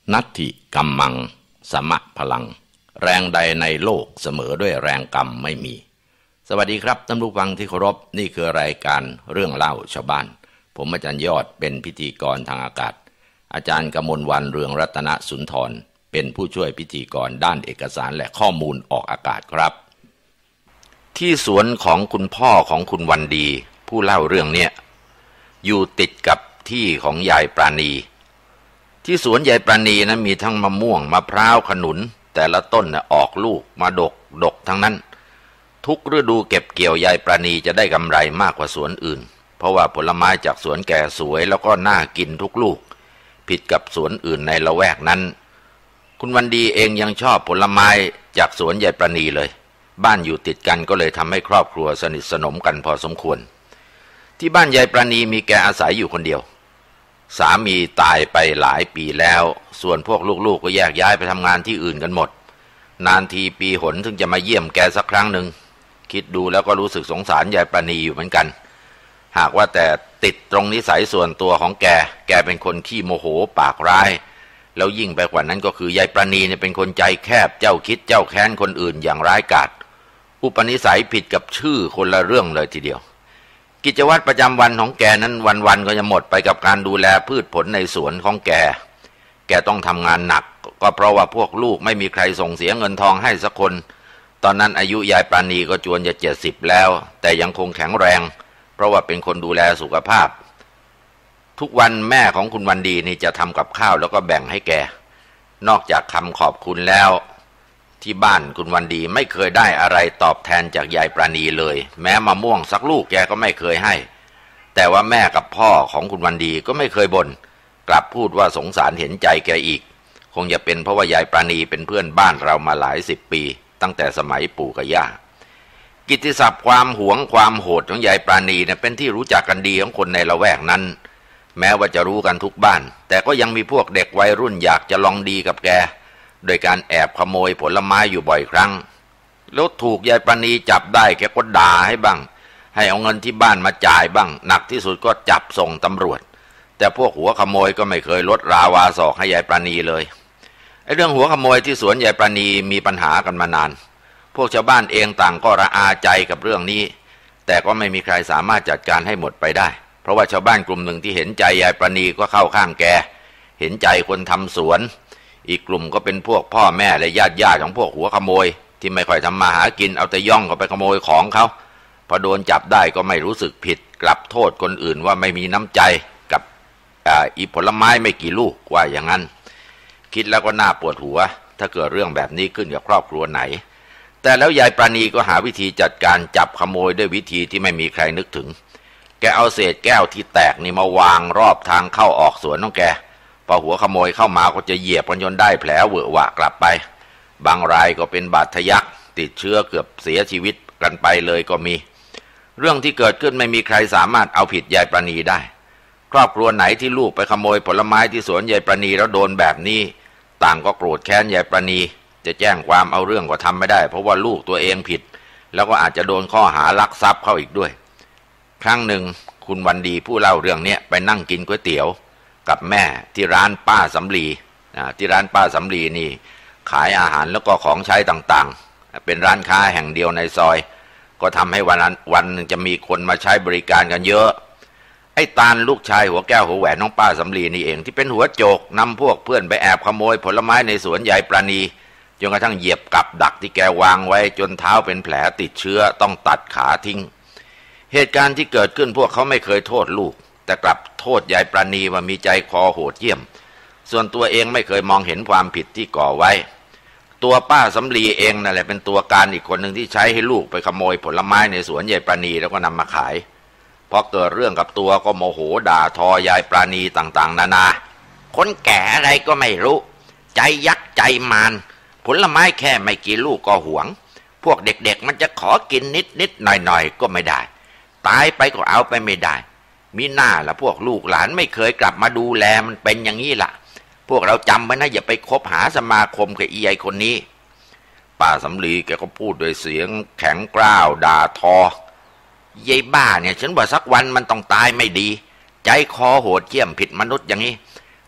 นัตถิกัมมังสมะพลังแรงใดในโลกเสมอด้วยแรงกรรมไม่มีสวัสดีครับท่านผู้ฟังที่เคารพนี่คือรายการเรื่องเล่าชาวบ้านผมอาจารย์ยอดเป็นพิธีกรทางอากาศอาจารย์กมลวรรณเรืองรัตนสุนทรเป็นผู้ช่วยพิธีกรด้านเอกสารและข้อมูลออกอากาศครับที่สวนของคุณพ่อของคุณวันดีผู้เล่าเรื่องเนี้ยอยู่ติดกับที่ของยายปราณีที่สวนยายปราณีนั้นมีทั้งมะม่วงมะพร้าวขนุนแต่ละต้นออกลูกมาดกทั้งนั้นทุกฤดูเก็บเกี่ยวยายปราณีจะได้กำไรมากกว่าสวนอื่นเพราะว่าผลไม้จากสวนแกสวยแล้วก็น่ากินทุกลูกผิดกับสวนอื่นในละแวกนั้นคุณวันดีเองยังชอบผลไม้จากสวนยายปราณีเลยบ้านอยู่ติดกันก็เลยทำให้ครอบครัวสนิทสนมกันพอสมควรที่บ้านยายปราณีมีแกอาศัยอยู่คนเดียวสามีตายไปหลายปีแล้วส่วนพวกลูกๆก็แยกย้ายไปทำงานที่อื่นกันหมดนานทีปีหนถึงจะมาเยี่ยมแกสักครั้งหนึ่งคิดดูแล้วก็รู้สึกสงสารยายปราณีอยู่เหมือนกันหากว่าแต่ติดตรงนิสัยส่วนตัวของแกเป็นคนขี้โมโหปากร้ายแล้วยิ่งไปกว่านั้นก็คือยายปราณีเนี่ยเป็นคนใจแคบเจ้าคิดเจ้าแค้นคนอื่นอย่างร้ายกาจอุปนิสัยผิดกับชื่อคนละเรื่องเลยทีเดียวกิจวัตรประจำวันของแกนั้นวันๆก็จะหมดไปกับการดูแลพืชผลในสวนของแกต้องทำงานหนักก็เพราะว่าพวกลูกไม่มีใครส่งเสียเงินทองให้สักคนตอนนั้นอายุยายปราณีก็จวนจะ70แล้วแต่ยังคงแข็งแรงเพราะว่าเป็นคนดูแลสุขภาพทุกวันแม่ของคุณวันดีนี่จะทำกับข้าวแล้วก็แบ่งให้แกนอกจากคำขอบคุณแล้วที่บ้านคุณวันดีไม่เคยได้อะไรตอบแทนจากยายปราณีเลยแม้มะม่วงสักลูกแกก็ไม่เคยให้แต่ว่าแม่กับพ่อของคุณวันดีก็ไม่เคยบ่นกลับพูดว่าสงสารเห็นใจแกอีกคงจะเป็นเพราะว่ายายปราณีเป็นเพื่อนบ้านเรามาหลาย10 ปีตั้งแต่สมัยปู่กับย่ากิตติศัพท์ความหวงความโหดของยายปราณีเนี่ยเป็นที่รู้จักกันดีของคนในละแวกนั้นแม้ว่าจะรู้กันทุกบ้านแต่ก็ยังมีพวกเด็กวัยรุ่นอยากจะลองดีกับแกโดยการแอบขโมยผลไม้อยู่บ่อยครั้งแล้วถูกยายปราณีจับได้แกก็ด่าให้บ้างให้เอาเงินที่บ้านมาจ่ายบ้างหนักที่สุดก็จับส่งตำรวจแต่พวกหัวขโมยก็ไม่เคยลดราวาศอกให้ยายปราณีเลยไอ้เรื่องหัวขโมยที่สวนยายปราณีมีปัญหากันมานานพวกชาวบ้านเองต่างก็ระอาใจกับเรื่องนี้แต่ก็ไม่มีใครสามารถจัดการให้หมดไปได้เพราะว่าชาวบ้านกลุ่มหนึ่งที่เห็นใจยายปราณีก็เข้าข้างแกเห็นใจคนทำสวนอีกกลุ่มก็เป็นพวกพ่อแม่และญาติของพวกหัวขโมยที่ไม่ค่อยทำมาหากินเอาแต่ย่องเข้าไปขโมยของเขาพอโดนจับได้ก็ไม่รู้สึกผิดกลับโทษคนอื่นว่าไม่มีน้ำใจกับอีผลไม้ไม่กี่ลูกว่าอย่างนั้นคิดแล้วก็น่าปวดหัวถ้าเกิดเรื่องแบบนี้ขึ้นกับครอบครัวไหนแต่แล้วยายปราณีก็หาวิธีจัดการจับขโมยด้วยวิธีที่ไม่มีใครนึกถึงแกเอาเศษแก้วที่แตกนี่มาวางรอบทางเข้าออกสวนของแกพอหัวขโมยเข้ามาก็จะเหยียบกันจนได้แผลเวอะหวะกลับไปบางรายก็เป็นบาดทะยักติดเชื้อเกือบเสียชีวิตกันไปเลยก็มีเรื่องที่เกิดขึ้นไม่มีใครสามารถเอาผิดยายปราณีได้ครอบครัวไหนที่ลูกไปขโมยผลไม้ที่สวนยายปราณีแล้วโดนแบบนี้ต่างก็โกรธแค้นยายปราณีจะแจ้งความเอาเรื่องก็ทำไม่ได้เพราะว่าลูกตัวเองผิดแล้วก็อาจจะโดนข้อหาลักทรัพย์เข้าอีกด้วยครั้งหนึ่งคุณวันดีผู้เล่าเรื่องนี้ไปนั่งกินก๋วยเตี๋ยวกับแม่ที่ร้านป้าสำลีที่ร้านป้าสำลีนี่ขายอาหารแล้วก็ของใช้ต่างๆเป็นร้านค้าแห่งเดียวในซอยก็ทำให้วันนึงจะมีคนมาใช้บริการกันเยอะไอ้ตาลลูกชายหัวแก้วหัวแหวนน้องป้าสำลีนี่เองที่เป็นหัวโจกนำพวกเพื่อนไปแอบขโมยผลไม้ในสวนยายปราณีจนกระทั่งเหยียบกับดักที่แกวางไว้จนเท้าเป็นแผลติดเชื้อต้องตัดขาทิ้งเหตุการณ์ที่เกิดขึ้นพวกเขาไม่เคยโทษลูกแต่กลับโทษยายปราณีว่ามีใจคอโหดเหี้ยมส่วนตัวเองไม่เคยมองเห็นความผิดที่ก่อไว้ตัวป้าสำลีเองนั่นแหละเป็นตัวการอีกคนหนึ่งที่ใช้ให้ลูกไปขโมยผลไม้ในสวนยายปราณีแล้วก็นำมาขายพอเกิดเรื่องกับตัวก็โมโหด่าทอยายปราณีต่างๆนานาคนแก่อะไรก็ไม่รู้ใจยักษ์ใจมารผลไม้แค่ไม่กี่ลูกก็หวงพวกเด็กๆมันจะขอกินนิดๆหน่อยๆก็ไม่ได้ตายไปก็เอาไปไม่ได้มีหน้าละพวกลูกหลานไม่เคยกลับมาดูแลมันเป็นอย่างนี้ล่ะพวกเราจำไว้นะอย่าไปคบหาสมาคมกับอีไอคนนี้ป้าสำลีแกก็พูดด้วยเสียงแข็งกร้าวด่าทอยายบ้าเนี่ยฉันว่าสักวันมันต้องตายไม่ดีใจคอโหดเหี้ยมผิดมนุษย์อย่างนี้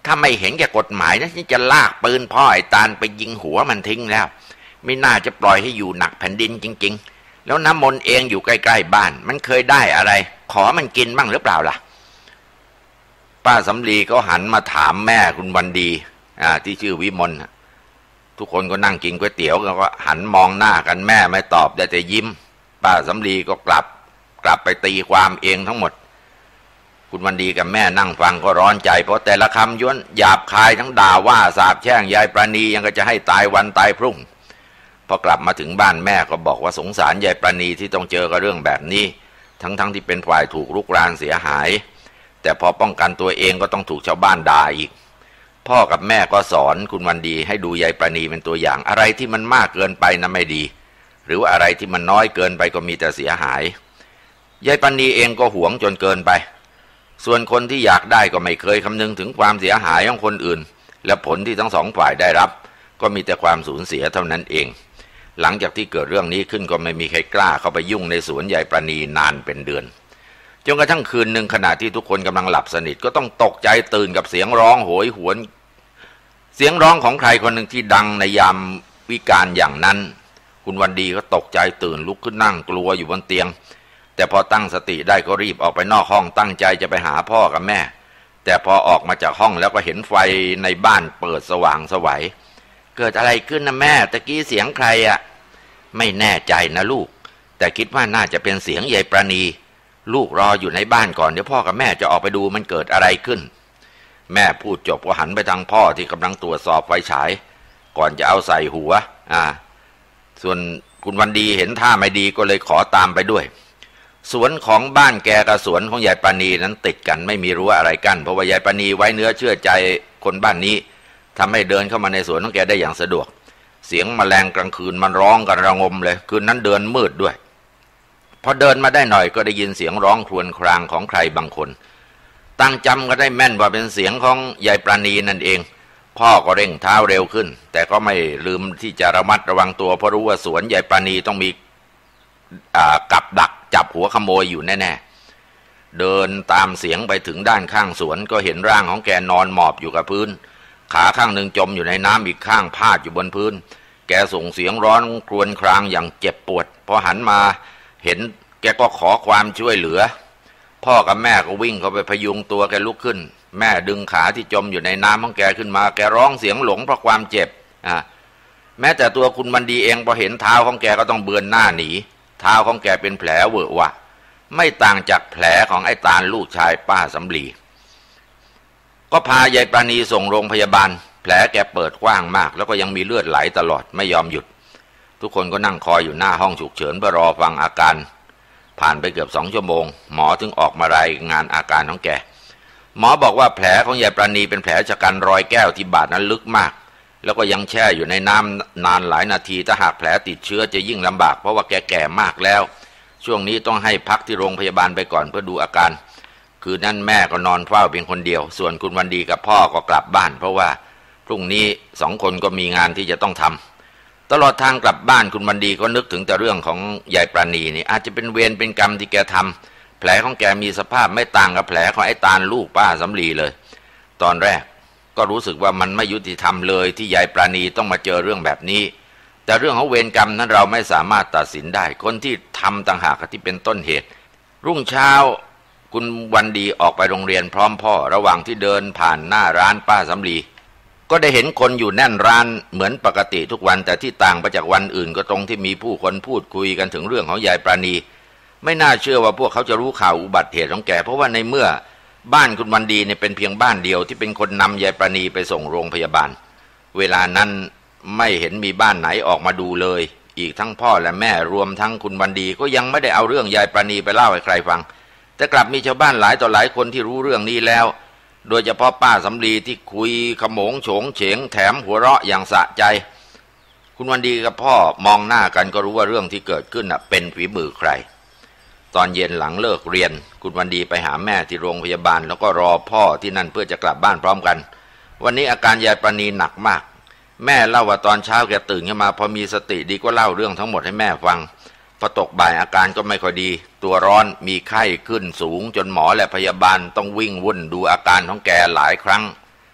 ถ้าไม่เห็นแก่กฎหมายนะฉันจะลากปืนพ่อไอ้ตาลไปยิงหัวมันทิ้งแล้วไม่น่าจะปล่อยให้อยู่หนักแผ่นดินจริงๆแล้วน้ำมนต์เองอยู่ใกล้ๆบ้านมันเคยได้อะไรขอมันกินบ้างหรือเปล่าล่ะป้าสำลีก็หันมาถามแม่คุณวันดีที่ชื่อวิมลทุกคนก็นั่งกินก๋วยเตี๋ยวก็หันมองหน้ากันแม่ไม่ตอบได้แต่ยิ้มป้าสำลีก็กลับไปตีความเองทั้งหมดคุณวันดีกับแม่นั่งฟังก็ร้อนใจเพราะแต่ละคำย้วนหยาบคายทั้งด่าว่าสาปแช่งยายปราณียังก็จะให้ตายวันตายพรุ่งพอกลับมาถึงบ้านแม่ก็บอกว่าสงสารยายปราณีที่ต้องเจอกับเรื่องแบบนี้ทั้งที่เป็นฝ่ายถูกรุกรานเสียหายแต่พอป้องกันตัวเองก็ต้องถูกชาวบ้านด่าอีกพ่อกับแม่ก็สอนคุณวันดีให้ดูยายปราณีเป็นตัวอย่างอะไรที่มันมากเกินไปนะไม่ดีหรือว่าอะไรที่มันน้อยเกินไปก็มีแต่เสียหายยายปราณีเองก็หวงจนเกินไปส่วนคนที่อยากได้ก็ไม่เคยคำนึงถึงความเสียหายของคนอื่นและผลที่ทั้งสองฝ่ายได้รับก็มีแต่ความสูญเสียเท่านั้นเองหลังจากที่เกิดเรื่องนี้ขึ้นก็ไม่มีใครกล้าเข้าไปยุ่งในสวนยายปราณีนานเป็นเดือนจนกระทั่งคืนหนึ่งขณะที่ทุกคนกำลังหลับสนิทก็ต้องตกใจตื่นกับเสียงร้องโหยหวนเสียงร้องของใครคนหนึ่งที่ดังในยามวิกาลอย่างนั้นคุณวันดีก็ตกใจตื่นลุกขึ้นนั่งกลัวอยู่บนเตียงแต่พอตั้งสติได้ก็รีบออกไปนอกห้องตั้งใจจะไปหาพ่อกับแม่แต่พอออกมาจากห้องแล้วก็เห็นไฟในบ้านเปิดสว่างไสวเกิดอะไรขึ้นนะแม่ตะกี้เสียงใครไม่แน่ใจนะลูกแต่คิดว่าน่าจะเป็นเสียงยายปราณีลูกรออยู่ในบ้านก่อนเดี๋ยวพ่อกับแม่จะออกไปดูมันเกิดอะไรขึ้นแม่พูดจบก็หันไปทางพ่อที่กำลังตรวจสอบไฟฉายก่อนจะเอาใส่หัวส่วนคุณวันดีเห็นท่าไม่ดีก็เลยขอตามไปด้วยสวนของบ้านแกกับสวนของยายปราณีนั้นติดกันไม่มีรั้วอะไรกั้นเพราะว่ายายปราณีไว้เนื้อเชื่อใจคนบ้านนี้ทำให้เดินเข้ามาในสวนของแกได้อย่างสะดวกเสียงแมลงกลางคืนมันร้องกันระงมเลยคืนนั้นเดินมืดด้วยพอเดินมาได้หน่อยก็ได้ยินเสียงร้องครวญครางของใครบางคนตั้งจำก็ได้แม่นว่าเป็นเสียงของยายปราณีนั่นเองพ่อก็เร่งเท้าเร็วขึ้นแต่ก็ไม่ลืมที่จะระมัดระวังตัวเพราะรู้ว่าสวนยายปราณีต้องมีกับดักจับหัวขโมยอยู่แน่ๆเดินตามเสียงไปถึงด้านข้างสวนก็เห็นร่างของแกนอนหมอบอยู่กับพื้นขาข้างหนึ่งจมอยู่ในน้ำอีกข้างพาดอยู่บนพื้นแกส่งเสียงร้องครวญครางอย่างเจ็บปวดพอหันมาเห็นแกก็ขอความช่วยเหลือพ่อกับแม่ก็วิ่งเข้าไปพยุงตัวแกลุกขึ้นแม่ดึงขาที่จมอยู่ในน้ำของแกขึ้นมาแกร้องเสียงหลงเพราะความเจ็บแม้แต่ตัวคุณวันดีเองพอเห็นเท้าของแกก็ต้องเบือนหน้าหนีเท้าของแกเป็นแผลเวอะวะไม่ต่างจากแผลของไอ้ตาลลูกชายป้าสำลีก็พายายปราณีส่งโรงพยาบาลแผลแกเปิดกว้างมากแล้วก็ยังมีเลือดไหลตลอดไม่ยอมหยุดทุกคนก็นั่งคอยอยู่หน้าห้องฉุกเฉินเพื่อรอฟังอาการผ่านไปเกือบ2 ชั่วโมงหมอถึงออกมารายงานอาการของแกหมอบอกว่าแผลของยายปราณีเป็นแผลชะกันรอยแก้วที่บาดนั้นลึกมากแล้วก็ยังแช่อยู่ในน้ำนานหลายนาทีถ้าหากแผลติดเชื้อจะยิ่งลำบากเพราะว่าแกแก่มากแล้วช่วงนี้ต้องให้พักที่โรงพยาบาลไปก่อนเพื่อดูอาการคืนนั้นแม่ก็นอนเฝ้าเพียงคนเดียวส่วนคุณวันดีกับพ่อก็กลับบ้านเพราะว่าพรุ่งนี้2 คนก็มีงานที่จะต้องทำตลอดทางกลับบ้านคุณวันดีก็นึกถึงแต่เรื่องของยายปราณีนี่อาจจะเป็นเวรเป็นกรรมที่แกทำแผลของแกมีสภาพไม่ต่างกับแผลของไอ้ตาลลูกป้าสำลีเลยตอนแรกก็รู้สึกว่ามันไม่ยุติธรรมเลยที่ยายปราณีต้องมาเจอเรื่องแบบนี้แต่เรื่องของเวรกรรมนั้นเราไม่สามารถตัดสินได้คนที่ทำต่างหากที่เป็นต้นเหตุรุ่งเช้าคุณวันดีออกไปโรงเรียนพร้อมพ่อระหว่างที่เดินผ่านหน้าร้านป้าสำลีก็ได้เห็นคนอยู่แน่นร้านเหมือนปกติทุกวันแต่ที่ต่างไปจากวันอื่นก็ตรงที่มีผู้คนพูดคุยกันถึงเรื่องของยายปราณีไม่น่าเชื่อว่าพวกเขาจะรู้ข่าวอุบัติเหตุของแกเพราะว่าในเมื่อบ้านคุณวันดีเนี่ยเป็นเพียงบ้านเดียวที่เป็นคนนำยายปราณีไปส่งโรงพยาบาลเวลานั้นไม่เห็นมีบ้านไหนออกมาดูเลยอีกทั้งพ่อและแม่รวมทั้งคุณวันดีก็ยังไม่ได้เอาเรื่องยายปราณีไปเล่าให้ใครฟังแต่กลับมีชาวบ้านหลายต่อหลายคนที่รู้เรื่องนี้แล้วโดยเฉพาะป้าสำลีที่คุยขโมงโฉงเฉงแถมหัวเราะอย่างสะใจคุณวันดีกับพ่อมองหน้ากันก็รู้ว่าเรื่องที่เกิดขึ้นเป็นฝีมือใครตอนเย็นหลังเลิกเรียนคุณวันดีไปหาแม่ที่โรงพยาบาลแล้วก็รอพ่อที่นั่นเพื่อจะกลับบ้านพร้อมกันวันนี้อาการยายปราณีหนักมากแม่เล่าว่าตอนเช้าแกตื่นขึ้นมาพอมีสติดีก็เล่าเรื่องทั้งหมดให้แม่ฟังพอตกบ่ายอาการก็ไม่ค่อยดีตัวร้อนมีไข้ขึ้นสูงจนหมอและพยาบาลต้องวิ่งวุ่นดูอาการของแกหลายครั้ง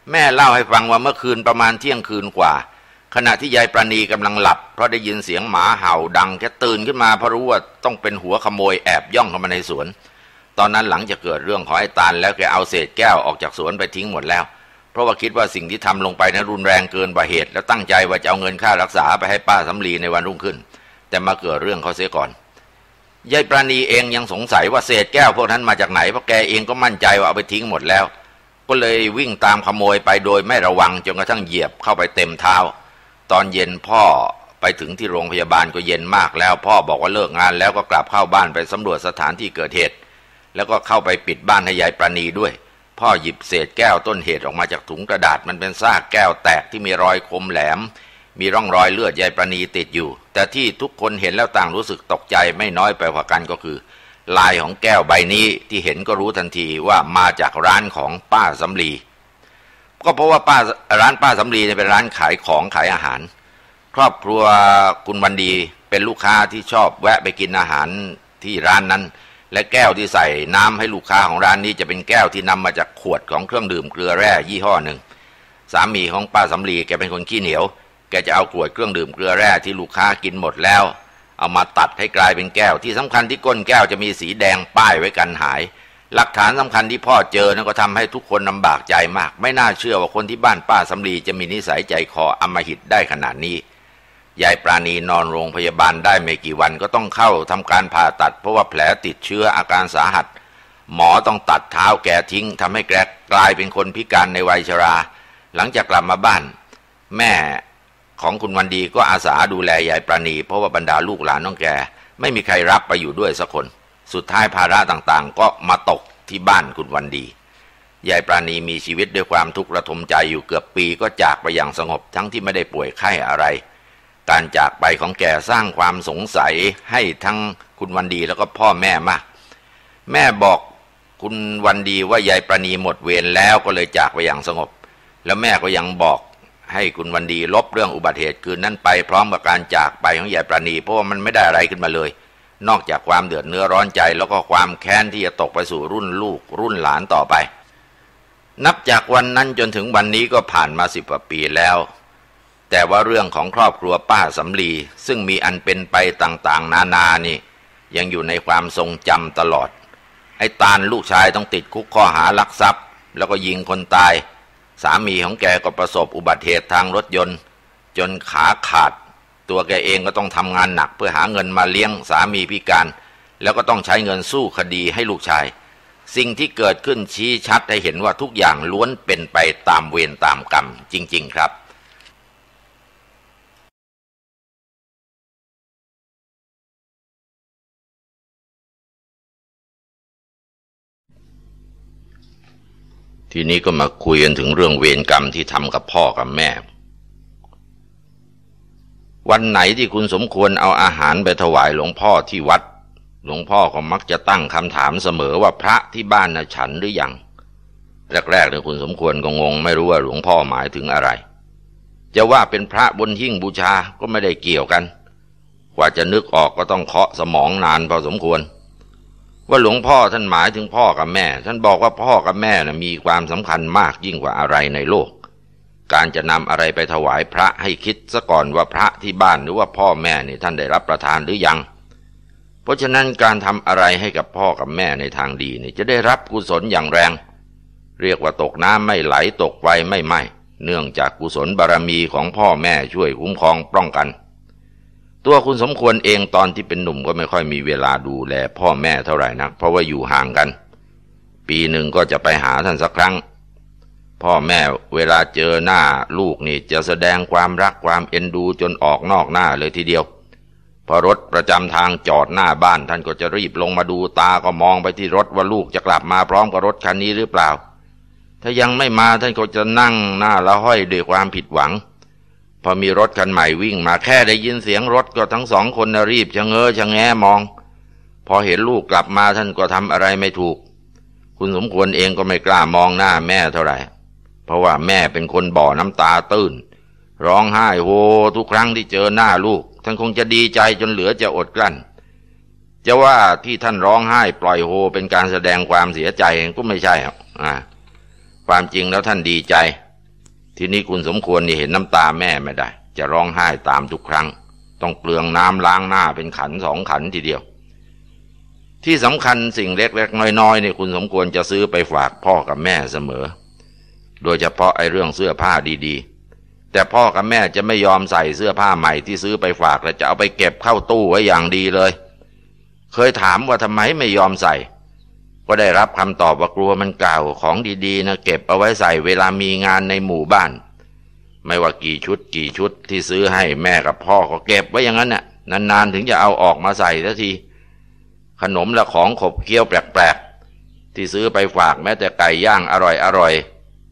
แม่เล่าให้ฟังว่าเมื่อคืนประมาณเที่ยงคืนกว่าขณะที่ยายประณีกำลังหลับเพราะได้ยินเสียงหมาเห่าดังแค่ตื่นขึ้นมาเพราะรู้ว่าต้องเป็นหัวขโมยแอบย่องเข้ามาในสวนตอนนั้นหลังจากเกิดเรื่องของไอ้ตาลแล้วแกเอาเศษแก้วออกจากสวนไปทิ้งหมดแล้วเพราะว่าคิดว่าสิ่งที่ทำลงไปนั้นรุนแรงเกินกว่าเหตุแล้วตั้งใจว่าจะเอาเงินค่ารักษาไปให้ป้าสำลีในวันรุ่งขึ้นแต่มาเกิดเรื่องเขาเสียก่อนยายประณีเองยังสงสัยว่าเศษแก้วพวกนั้นมาจากไหนเพราะแกเองก็มั่นใจว่าเอาไปทิ้งหมดแล้วก็เลยวิ่งตามขโมยไปโดยไม่ระวังจนกระทั่งเหยียบเข้าไปเต็มเท้าตอนเย็นพ่อไปถึงที่โรงพยาบาลก็เย็นมากแล้วพ่อบอกว่าเลิกงานแล้วก็กลับเข้าบ้านไปสำรวจสถานที่เกิดเหตุแล้วก็เข้าไปปิดบ้านให้ยายประณีด้วยพ่อหยิบเศษแก้วต้นเหตุออกมาจากถุงกระดาษมันเป็นซากแก้วแตกที่มีรอยคมแหลมมีร่องรอยเลือดยายประณีติดอยู่แต่ที่ทุกคนเห็นแล้วต่างรู้สึกตกใจไม่น้อยไปกว่ากันก็คือลายของแก้วใบนี้ที่เห็นก็รู้ทันทีว่ามาจากร้านของป้าสำลีก็เพราะว่าร้านป้าสำลีเป็นร้านขายของขายอาหารครอบครัวคุณวันดีเป็นลูกค้าที่ชอบแวะไปกินอาหารที่ร้านนั้นและแก้วที่ใส่น้ำให้ลูกค้าของร้านนี้จะเป็นแก้วที่นำมาจากขวดของเครื่องดื่มเกลือแร่ยี่ห้อหนึ่งสามีของป้าสำลีแกเป็นคนขี้เหนียวแกจะเอาขวดเครื่องดื่มเกลือแร่ที่ลูกค้ากินหมดแล้วเอามาตัดให้กลายเป็นแก้วที่สำคัญที่ก้นแก้วจะมีสีแดงป้ายไว้กันหายหลักฐานสำคัญที่พ่อเจอนั้นก็ทำให้ทุกคนลำบากใจมากไม่น่าเชื่อว่าคนที่บ้านป้าสำลีจะมีนิสัยใจคออำมหิตได้ขนาดนี้ยายปราณีนอนโรงพยาบาลได้ไม่กี่วันก็ต้องเข้าทำการผ่าตัดเพราะว่าแผลติดเชื้ออาการสาหัสหมอต้องตัดเท้าแกทิ้งทำให้แกกลายเป็นคนพิการในวัยชราหลังจากกลับมาบ้านแม่ของคุณวันดีก็อาสาดูแลยายปราณีเพราะว่าบรรดาลูกหลานน้องแกไม่มีใครรับไปอยู่ด้วยสักคนสุดท้ายภาระต่างๆก็มาตกที่บ้านคุณวันดียายปราณีมีชีวิตด้วยความทุกข์ระทมใจอยู่เกือบปีก็จากไปอย่างสงบทั้งที่ไม่ได้ป่วยไข้อะไรการจากไปของแกสร้างความสงสัยให้ทั้งคุณวันดีแล้วก็พ่อแม่มากแม่บอกคุณวันดีว่ายายปราณีหมดเวรแล้วก็เลยจากไปอย่างสงบแล้วแม่ก็ยังบอกให้คุณวันดีลบเรื่องอุบัติเหตุคืนนั้นไปพร้อมกับการจากไปของยายปราณีเพราะว่ามันไม่ได้อะไรขึ้นมาเลยนอกจากความเดือดเนื้อร้อนใจแล้วก็ความแค้นที่จะตกไปสู่รุ่นลูกรุ่นหลานต่อไปนับจากวันนั้นจนถึงวันนี้ก็ผ่านมา10 กว่าปีแล้วแต่ว่าเรื่องของครอบครัวป้าสำลีซึ่งมีอันเป็นไปต่างๆนานานี่ยังอยู่ในความทรงจำตลอดไอ้ตาลลูกชายต้องติดคุกข้อหาลักทรัพย์แล้วก็ยิงคนตายสามีของแกก็ประสบอุบัติเหตุทางรถยนต์จนขาขาดตัวแกเองก็ต้องทำงานหนักเพื่อหาเงินมาเลี้ยงสามีพิการแล้วก็ต้องใช้เงินสู้คดีให้ลูกชายสิ่งที่เกิดขึ้นชี้ชัดให้เห็นว่าทุกอย่างล้วนเป็นไปตามเวรตามกรรมจริงๆครับทีนี้ก็มาคุยกันถึงเรื่องเวรกรรมที่ทำกับพ่อกับแม่วันไหนที่คุณสมควรเอาอาหารไปถวายหลวงพ่อที่วัดหลวงพ่อก็มักจะตั้งคำถามเสมอว่าพระที่บ้านน่ะฉันหรือยังแรกๆเนี่ยคุณสมควรก็งงไม่รู้ว่าหลวงพ่อหมายถึงอะไรจะว่าเป็นพระบนหิ้งบูชาก็ไม่ได้เกี่ยวกันกว่าจะนึกออกก็ต้องเคาะสมองนานพอสมควรว่าหลวงพ่อท่านหมายถึงพ่อกับแม่ท่านบอกว่าพ่อกับแม่น่ะมีความสำคัญมากยิ่งกว่าอะไรในโลกการจะนำอะไรไปถวายพระให้คิดซะก่อนว่าพระที่บ้านหรือว่าพ่อแม่นี่ท่านได้รับประทานหรือยังเพราะฉะนั้นการทำอะไรให้กับพ่อกับแม่ในทางดีนี่จะได้รับกุศลอย่างแรงเรียกว่าตกน้ำไม่ไหลตกไฟไม่ไหม้เนื่องจากกุศลบารมีของพ่อแม่ช่วยคุ้มครองป้องกันตัวคุณสมควรเองตอนที่เป็นหนุ่มก็ไม่ค่อยมีเวลาดูแลพ่อแม่เท่าไหร่นักเพราะว่าอยู่ห่างกันปีหนึ่งก็จะไปหาท่านสักครั้งพ่อแม่เวลาเจอหน้าลูกนี่จะแสดงความรักความเอ็นดูจนออกนอกหน้าเลยทีเดียวพอรถประจำทางจอดหน้าบ้านท่านก็จะรีบลงมาดูตาก็มองไปที่รถว่าลูกจะกลับมาพร้อมกับรถคันนี้หรือเปล่าถ้ายังไม่มาท่านก็จะนั่งหน้าละห้อยด้วยความผิดหวังพอมีรถคันใหม่วิ่งมาแค่ได้ยินเสียงรถก็ทั้งสองคนรีบชะเง้อชะแงมองพอเห็นลูกกลับมาท่านก็ทำอะไรไม่ถูกคุณสมควรเองก็ไม่กล้ามองหน้าแม่เท่าไหร่เพราะว่าแม่เป็นคนบ่อน้ำตาตื้นร้องไห้โฮทุกครั้งที่เจอหน้าลูกท่านคงจะดีใจจนเหลือจะอดกลั้นจะว่าที่ท่านร้องไห้ปล่อยโฮเป็นการแสดงความเสียใจก็ไม่ใช่ครับความจริงแล้วท่านดีใจทีนี้คุณสมควรนี่เห็นน้ำตาแม่ไม่ได้จะร้องไห้ตามทุกครั้งต้องเปลืองน้ำล้างหน้าเป็นขันสองขันทีเดียวที่สำคัญสิ่งเล็กๆน้อยๆนี่คุณสมควรจะซื้อไปฝากพ่อกับแม่เสมอโดยเฉพาะไอ้เรื่องเสื้อผ้าดีๆแต่พ่อกับแม่จะไม่ยอมใส่เสื้อผ้าใหม่ที่ซื้อไปฝากและจะเอาไปเก็บเข้าตู้ไว้อย่างดีเลยเคยถามว่าทำไมไม่ยอมใส่ก็ได้รับคำตอบว่ากลัวมันเก่าของดีๆนะเก็บเอาไว้ใส่เวลามีงานในหมู่บ้านไม่ว่ากี่ชุดที่ซื้อให้แม่กับพ่อก็เก็บไว้อย่างนั้นน่ะนานๆถึงจะเอาออกมาใส่สักทีขนมและของขบเคี้ยวแปลกๆที่ซื้อไปฝากแม้แต่ไก่ย่างอร่อย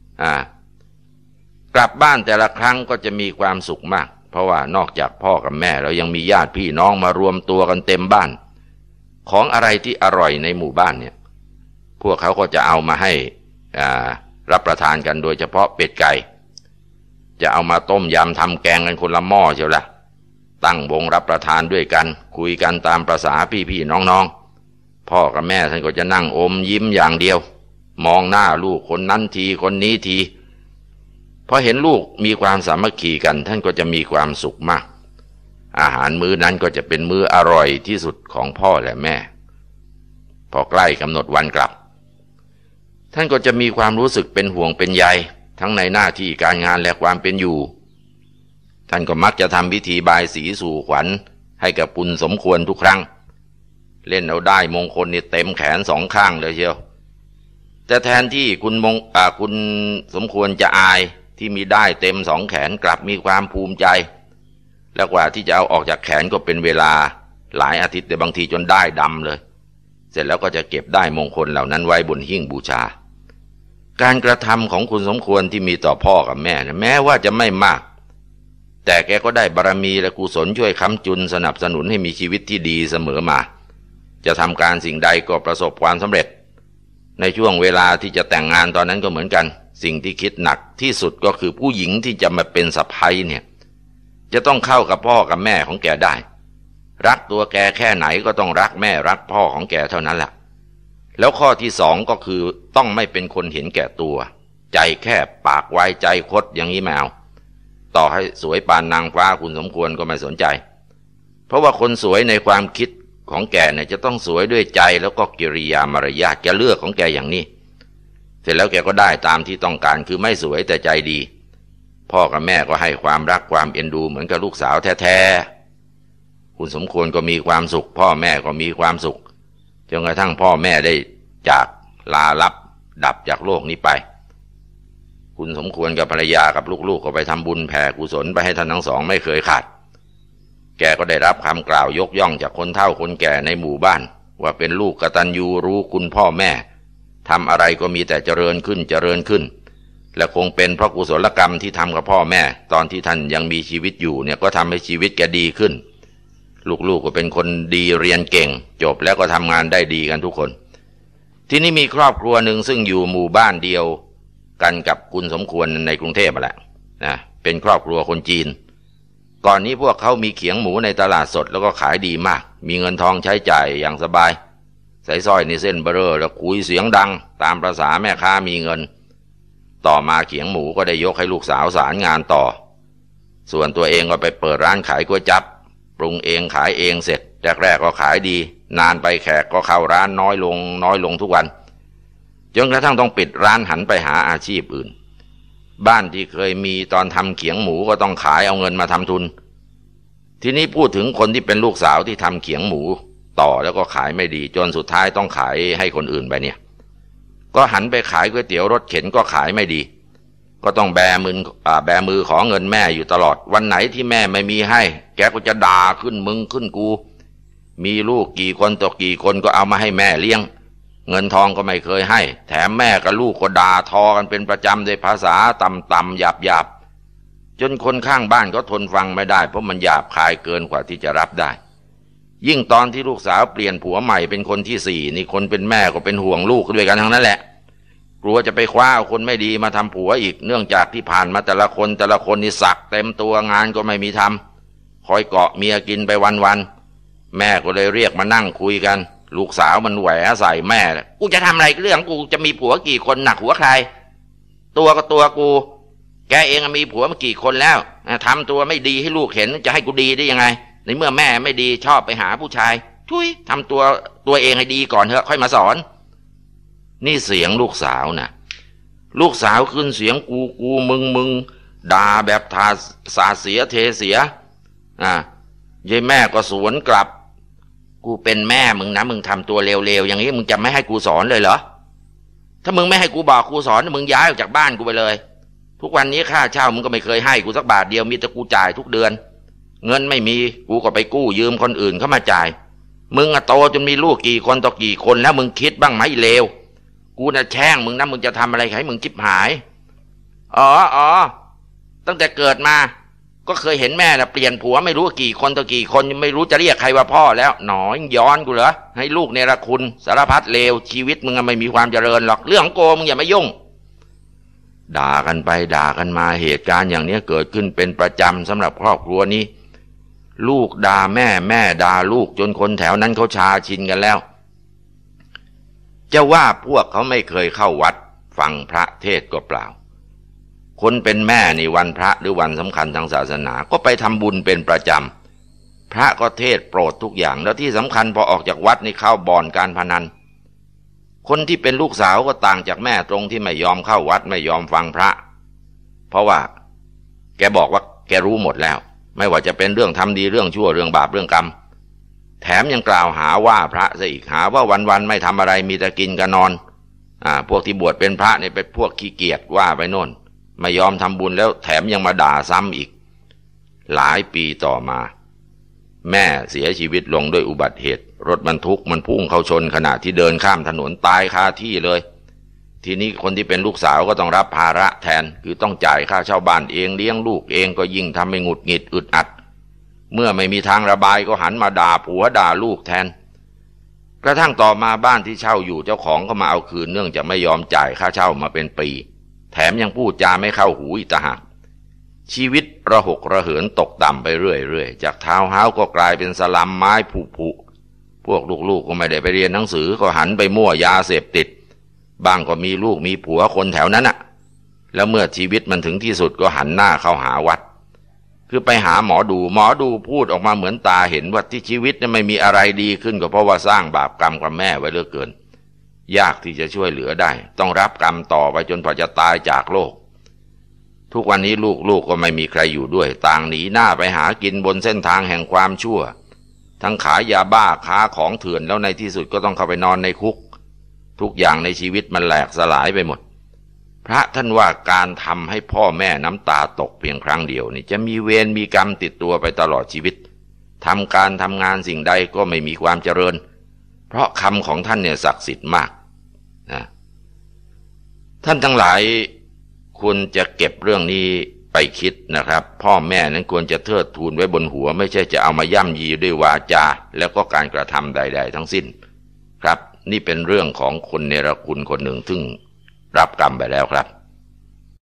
กลับบ้านแต่ละครั้งก็จะมีความสุขมากเพราะว่านอกจากพ่อกับแม่เรายังมีญาติพี่น้องมารวมตัวกันเต็มบ้านของอะไรที่อร่อยในหมู่บ้านเนี่ยพวกเขาก็จะเอามาให้รับประทานกันโดยเฉพาะเป็ดไก่จะเอามาต้มยำทำแกงกันคนละหม้อเชียวล่ะตั้งวงรับประทานด้วยกันคุยกันตามประสาพี่ๆน้องๆพ่อกับแม่ท่านก็จะนั่งอมยิ้มอย่างเดียวมองหน้าลูกคนนั้นทีคนนี้ทีพอเห็นลูกมีความสามัคคีกันท่านก็จะมีความสุขมากอาหารมื้อนั้นก็จะเป็นมื้ออร่อยที่สุดของพ่อและแม่พอใกล้กำหนดวันกลับท่านก็จะมีความรู้สึกเป็นห่วงเป็นใยทั้งในหน้าที่การงานและความเป็นอยู่ท่านก็มักจะทำพิธีบายสีสู่ขวัญให้กับคุณสมควรทุกครั้งเล่นเอาได้มงคลนี่เต็มแขนสองข้างเลยเชียวแต่แทนที่คุณสมควรจะอายที่มีได้เต็มสองแขนกลับมีความภูมิใจแล้วกว่าที่จะเอาออกจากแขนก็เป็นเวลาหลายอาทิตย์แต่บางทีจนได้ดำเลยเสร็จแล้วก็จะเก็บได้มงคลเหล่านั้นไว้บนหิ้งบูชาการกระทำของคุณสมควรที่มีต่อพ่อกับแม่นะแม้ว่าจะไม่มากแต่แกก็ได้บารมีและกุศลช่วยค้ำจุนสนับสนุนให้มีชีวิตที่ดีเสมอมาจะทำการสิ่งใดก็ประสบความสำเร็จในช่วงเวลาที่จะแต่งงานตอนนั้นก็เหมือนกันสิ่งที่คิดหนักที่สุดก็คือผู้หญิงที่จะมาเป็นสะใภ้เนี่ยจะต้องเข้ากับพ่อกับแม่ของแกได้รักตัวแกแค่ไหนก็ต้องรักแม่รักพ่อของแกเท่านั้นแหละแล้วข้อที่สองก็คือต้องไม่เป็นคนเห็นแก่ตัวใจแคบปากไวใจคดอย่างนี้ไม่เอาต่อให้สวยปานนางฟ้าคุณสมควรก็ไม่สนใจเพราะว่าคนสวยในความคิดของแกเนี่ยจะต้องสวยด้วยใจแล้วก็กิริยามารยาทแกเลือกของแกอย่างนี้เสร็จแล้วแกก็ได้ตามที่ต้องการคือไม่สวยแต่ใจดีพ่อกับแม่ก็ให้ความรักความเอ็นดูเหมือนกับลูกสาวแท้ๆคุณสมควรก็มีความสุขพ่อแม่ก็มีความสุขจนกระทั่งพ่อแม่ได้จากลาลับดับจากโลกนี้ไปคุณสมควรกับภรรยากับลูกๆก็ไปทำบุญแผ่กุศลไปให้ท่านทั้งสองไม่เคยขาดแกก็ได้รับคำกล่าวยกย่องจากคนเฒ่าคนแก่ในหมู่บ้านว่าเป็นลูกกตัญญูรู้คุณพ่อแม่ทำอะไรก็มีแต่เจริญขึ้นและคงเป็นเพราะกุศลกรรมที่ทำกับพ่อแม่ตอนที่ท่านยังมีชีวิตอยู่เนี่ยก็ทำให้ชีวิตแกดีขึ้นลูกๆก็เป็นคนดีเรียนเก่งจบแล้วก็ทำงานได้ดีกันทุกคนทีนี้มีครอบครัวหนึ่งซึ่งอยู่หมู่บ้านเดียวกันกับคุณสมควรในกรุงเทพแหละนะเป็นครอบครัวคนจีนก่อนนี้พวกเขามีเขียงหมูในตลาดสดแล้วก็ขายดีมากมีเงินทองใช้จ่ายอย่างสบายใส่สร้อยในเส้นเบ้อแล้วคุยเสียงดังตามประสาแม่ค้ามีเงินต่อมาเขียงหมูก็ได้ยกให้ลูกสาวสารงานต่อส่วนตัวเองก็ไปเปิดร้านขายก๋วยจั๊บปรุงเองขายเองเสร็จแรกๆก็ขายดีนานไปแขกก็เข้าร้านน้อยลงทุกวันจนกระทั่งต้องปิดร้านหันไปหาอาชีพอื่นบ้านที่เคยมีตอนทำเขียงหมูก็ต้องขายเอาเงินมาทำทุนทีนี้พูดถึงคนที่เป็นลูกสาวที่ทำเขียงหมูต่อแล้วก็ขายไม่ดีจนสุดท้ายต้องขายให้คนอื่นไปเนี่ยก็หันไปขายก๋วยเตี๋ยวรถเข็นก็ขายไม่ดีก็ต้องแบมือขอเงินแม่อยู่ตลอดวันไหนที่แม่ไม่มีให้แกก็จะด่าขึ้นมึงขึ้นกูมีลูกกี่คนต่อกี่คนก็เอามาให้แม่เลี้ยงเงินทองก็ไม่เคยให้แถมแม่กับลูกก็ด่าทอกันเป็นประจำด้วยภาษาต่ำๆหยาบจนคนข้างบ้านก็ทนฟังไม่ได้เพราะมันหยาบคายเกินกว่าที่จะรับได้ยิ่งตอนที่ลูกสาวเปลี่ยนผัวใหม่เป็นคนที่สี่นี่คนเป็นแม่ก็เป็นห่วงลูกด้วยกันทั้งนั้นแหละกลัวจะไปคว้าเอาคนไม่ดีมาทำผัวอีกเนื่องจากที่ผ่านมาแต่ละคนนี่สักเต็มตัวงานก็ไม่มีทำคอยเกาะเมียกินไปวันๆแม่ก็เลยเรียกมานั่งคุยกันลูกสาวมันแหวใส่แม่กูจะทำอะไรเรื่องกูจะมีผัวกี่คนหนักหัวใครตัวก็ตัวกูแกเองมีผัวมากี่คนแล้วทำตัวไม่ดีให้ลูกเห็นจะให้กูดีได้ยังไงในเมื่อแม่ไม่ดีชอบไปหาผู้ชายทุยทำตัวเองให้ดีก่อนเถอะค่อยมาสอนนี่เสียงลูกสาวนะลูกสาวขึ้นเสียงกูมึงด่าแบบทาสาเสียเทเสียยายแม่ก็สวนกลับกูเป็นแม่มึงนะมึงทำตัวเลวๆอย่างนี้มึงจะไม่ให้กูสอนเลยเหรอถ้ามึงไม่ให้กูบอกกูสอนมึงย้ายออกจากบ้านกูไปเลยทุกวันนี้ค่าเช่ามึงก็ไม่เคยให้กูสักบาทเดียวมีแต่กูจ่ายทุกเดือนเงินไม่มีกูก็ไปกู้ยืมคนอื่นเข้ามาจ่ายมึงโตจนมีลูกกี่คนต่อกี่คนแล้วมึงคิดบ้างไหมเลวกูน่ะแช่งมึงนะมึงจะทำอะไรให้มึงชิบหายอ๋อตั้งแต่เกิดมาก็เคยเห็นแม่น่ะเปลี่ยนผัวไม่รู้กี่คนต่อกี่คนไม่รู้จะเรียกใครว่าพ่อแล้วหนอย้อนกูเหรอให้ลูกเนรคุณสารพัดเลวชีวิตมึงไม่มีความเจริญหรอกเรื่องของโกมึงอย่ามายุ่งด่ากันไปด่ากันมาเหตุการณ์อย่างนี้เกิดขึ้นเป็นประจำสำหรับครอบครัวนี้ลูกด่าแม่แม่ด่าลูกจนคนแถวนั้นเขาชาชินกันแล้วจะว่าพวกเขาไม่เคยเข้าวัดฟังพระเทศก็เปล่าคนเป็นแม่ในวันพระหรือวันสำคัญทางศาสนาก็ไปทำบุญเป็นประจำพระก็เทศโปรดทุกอย่างแล้วที่สำคัญพอออกจากวัดนี่เข้าบ่อนการพนันคนที่เป็นลูกสาวก็ต่างจากแม่ตรงที่ไม่ยอมเข้าวัดไม่ยอมฟังพระเพราะว่าแกบอกว่าแกรู้หมดแล้วไม่ว่าจะเป็นเรื่องทำดีเรื่องชั่วเรื่องบาปเรื่องกรรมแถมยังกล่าวหาว่าพระซะอีกหาว่าวันๆไม่ทำอะไรมีแต่กินกับนอนพวกที่บวชเป็นพระเนี่ยเป็นพวกขี้เกียจว่าไปโน่นไม่ยอมทำบุญแล้วแถมยังมาด่าซ้ำอีกหลายปีต่อมาแม่เสียชีวิตลงด้วยอุบัติเหตุรถบรรทุกมันพุ่งเข้าชนขณะที่เดินข้ามถนนตายคาที่เลยทีนี้คนที่เป็นลูกสาวก็ต้องรับภาระแทนคือต้องจ่ายค่าเช่าบ้านเองเลี้ยงลูกเองก็ยิ่งทำให้หงุดหงิดอึดอัดเมื่อไม่มีทางระบายก็หันมาด่าผัวด่าลูกแทนกระทั่งต่อมาบ้านที่เช่าอยู่เจ้าของก็มาเอาคืนเนื่องจากไม่ยอมจ่ายค่าเช่ามาเป็นปีแถมยังพูดจาไม่เข้าหูอีกต่างหากชีวิตระหกระเหินตกต่ำไปเรื่อยๆจากทาวน์เฮาส์ก็กลายเป็นสลัมไม้ผุพวกลูกๆก็ไม่ได้ไปเรียนหนังสือก็หันไปมั่วยาเสพติดบ้างก็มีลูกมีผัวคนแถวนั้นแล้วเมื่อชีวิตมันถึงที่สุดก็หันหน้าเข้าหาวัดคือไปหาหมอดูพูดออกมาเหมือนตาเห็นว่าที่ชีวิตเนี่ยไม่มีอะไรดีขึ้นก็เพราะว่าสร้างบาปกรรมกับแม่ไว้เหลือเกินยากที่จะช่วยเหลือได้ต้องรับกรรมต่อไปจนพอจะตายจากโลกทุกวันนี้ลูกก็ไม่มีใครอยู่ด้วยต่างหนีหน้าไปหากินบนเส้นทางแห่งความชั่วทั้งขายยาบ้าค้าของเถื่อนแล้วในที่สุดก็ต้องเข้าไปนอนในคุกทุกอย่างในชีวิตมันแหลกสลายไปหมดพระท่านว่าการทำให้พ่อแม่น้ำตาตกเพียงครั้งเดียวนี่จะมีเวรมีกรรมติดตัวไปตลอดชีวิตทำงานสิ่งใดก็ไม่มีความเจริญเพราะคำของท่านเนี่ยศักดิ์สิทธิ์มากนะท่านทั้งหลายควรจะเก็บเรื่องนี้ไปคิดนะครับพ่อแม่นั้นควรจะเทิดทูนไว้บนหัวไม่ใช่จะเอามาย่ำยีด้วยวาจาแล้วก็การกระทำใดๆทั้งสิ้นครับนี่เป็นเรื่องของคนเนรคุณคนหนึ่งซึ่งรับกรรมไปแล้วครับ